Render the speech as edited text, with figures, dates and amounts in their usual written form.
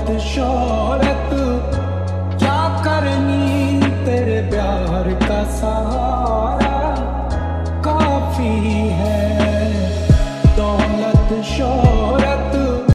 शोहरत क्या करनी, तेरे प्यार का सहारा काफी है। दौलत शोहरत